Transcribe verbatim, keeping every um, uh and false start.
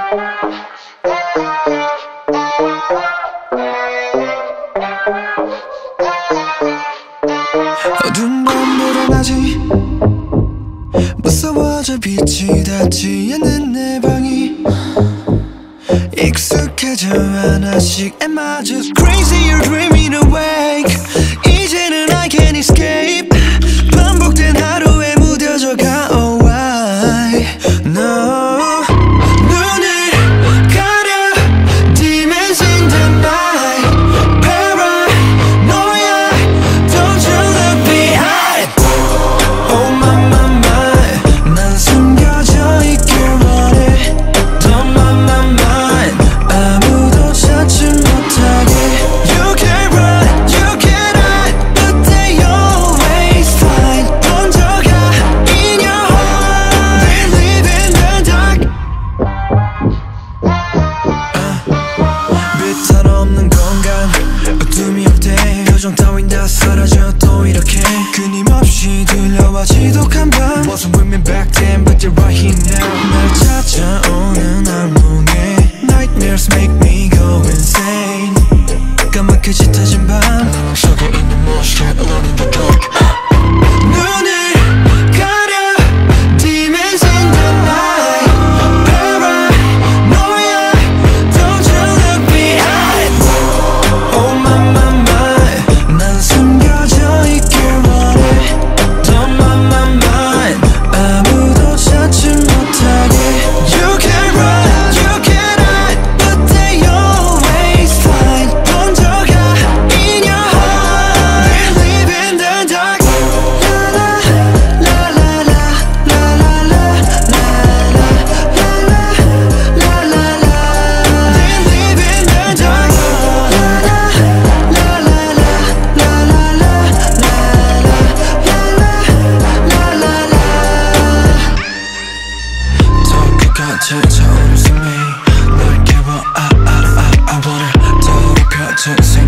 어두운 밤보다 낮이 무서워져 빛이 닿지 않는 내 방이 익숙해져 하나씩 Am I just crazy or dreaming awake 이제는 I can't escape 반복된 하루에 무뎌져 가 Oh why No 표정 따윈 다 사라져 또 이렇게 끊임없이 들려와 지독한 밤 Wasn't with me back then but you're right here now 날 찾아오는 악몽에 Nightmares make me go insane 까맣게 짙어진 밤 속에 있는 무엇이 alone in the dark 차오른 숨이 널 깨워 I, I, I, I wanna 더럽혀진